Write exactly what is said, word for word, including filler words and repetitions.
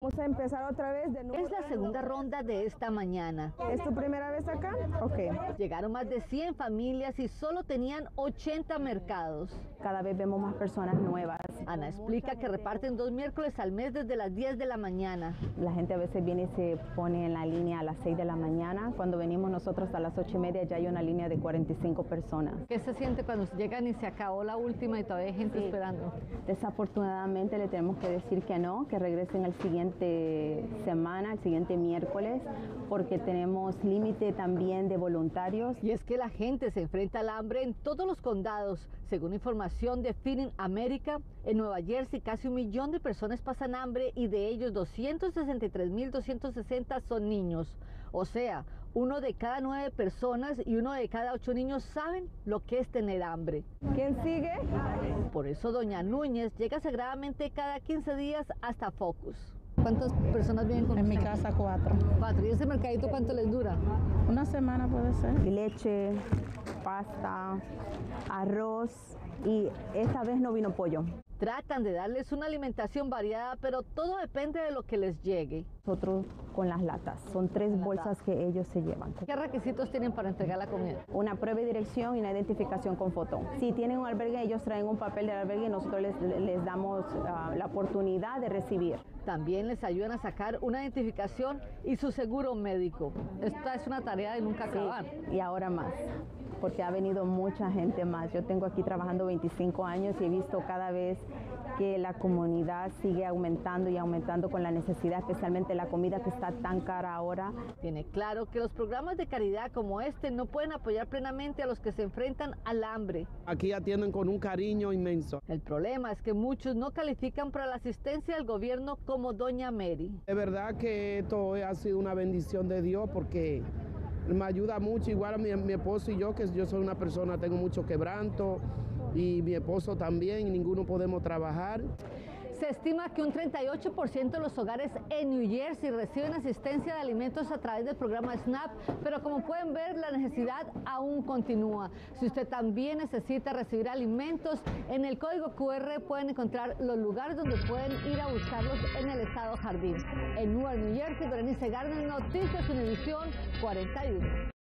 Vamos a empezar otra vez de nuevo. Es la segunda ronda de esta mañana. ¿Es tu primera vez acá? Ok. Llegaron más de cien familias y solo tenían ochenta mercados. Cada vez vemos más personas nuevas. Ana explica que reparten dos miércoles al mes desde las diez de la mañana. La gente a veces viene y se pone en la línea a las seis de la mañana. Cuando venimos nosotros a las ocho y media ya hay una línea de cuarenta y cinco personas. ¿Qué se siente cuando llegan y se acabó la última y todavía hay gente Sí. esperando? Desafortunadamente le tenemos que decir que no, que regresen el siguiente semana, el siguiente miércoles, porque tenemos límite también de voluntarios. Y es que la gente se enfrenta al hambre en todos los condados. Según información de Feeding America, en Nueva Jersey casi un millón de personas pasan hambre y de ellos doscientos sesenta y tres mil doscientos sesenta son niños. O sea, uno de cada nueve personas y uno de cada ocho niños saben lo que es tener hambre. ¿Quién sigue? Por eso doña Núñez llega sagradamente cada quince días hasta Focus. ¿Cuántas personas viven con En mi usted? casa cuatro. Cuatro. ¿Y ese mercadito cuánto les dura? Una semana puede ser. Leche, pasta, arroz y esta vez no vino pollo. Tratan de darles una alimentación variada, pero todo depende de lo que les llegue. Nosotros con las latas, son tres bolsas que ellos se llevan. ¿Qué requisitos tienen para entregar la comida? Una prueba de dirección y una identificación con foto. Si tienen un albergue, ellos traen un papel del albergue y nosotros les, les damos uh, la oportunidad de recibir. También les ayudan a sacar una identificación y su seguro médico. Esta es una tarea de nunca acabar. Sí, y ahora más, porque ha venido mucha gente más. Yo tengo aquí trabajando veinticinco años y he visto cada vez que la comunidad sigue aumentando y aumentando con la necesidad, especialmente la comida que está tan cara ahora. Tiene claro que los programas de caridad como este no pueden apoyar plenamente a los que se enfrentan al hambre. Aquí atienden con un cariño inmenso. El problema es que muchos no califican para la asistencia del gobierno como doña Mary. Es verdad que esto ha sido una bendición de Dios porque me ayuda mucho, igual a mi, mi esposo y yo, que yo soy una persona, tengo mucho quebranto, y mi esposo también, y ninguno podemos trabajar. Se estima que un treinta y ocho por ciento de los hogares en New Jersey reciben asistencia de alimentos a través del programa SNAP, pero como pueden ver, la necesidad aún continúa. Si usted también necesita recibir alimentos, en el código Q R pueden encontrar los lugares donde pueden ir a buscarlos en el estado Jardín. En Newark, New Jersey, Berenice Garner, Noticias Univisión cuarenta y uno.